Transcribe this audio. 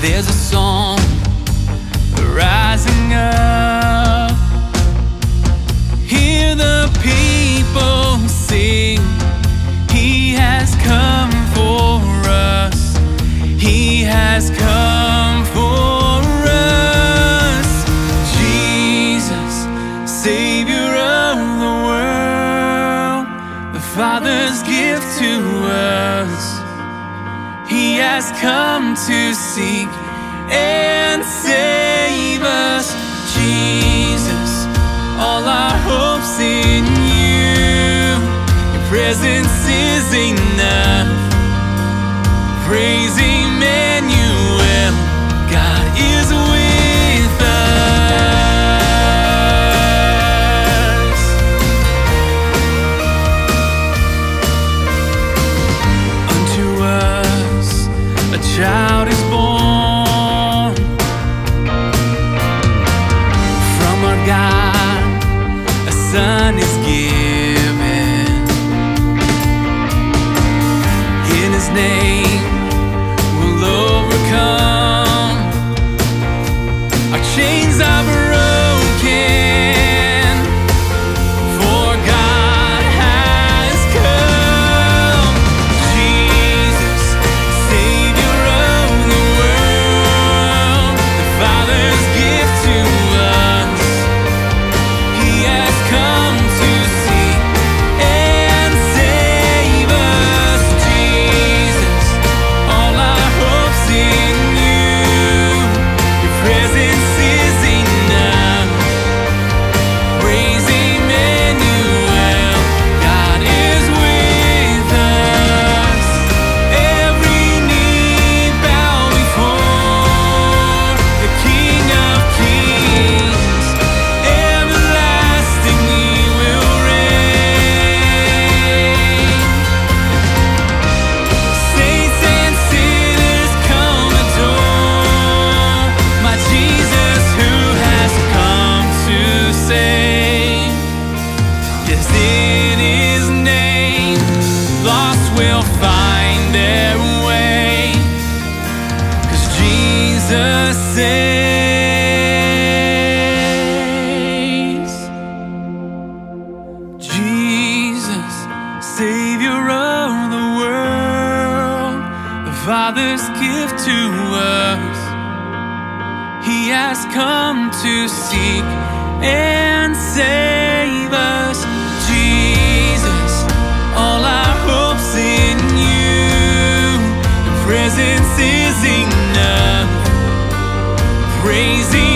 There's a song rising up. Hear the people sing. He has come for us. He has come for us. Jesus, Savior of the world, the Father's gift to us. He has come to seek and save us. Jesus, all our hopes in you. Your presence is enough. Praise Emmanuel, God is with us. Unto us a child is born, from our God a son is given. In his name we'll overcome. Our chains are broken, for God has come. Jesus, Savior of the world, the Father's gift to us. He has come to seek and save us. Jesus, all our hopes in you. Your presence is enough. Praise Emmanuel, God is with us. Every knee bow before the King of Kings. Everlasting He will reign. Saints and sinners come adore my Jesus, who has come to save. Yes, in His name, lost will find their way, 'cause Jesus saves. Jesus, Savior of the world, the Father's gift to us. He has come to seek and save us. Jesus, all our hopes in you. Your presence is enough. Praise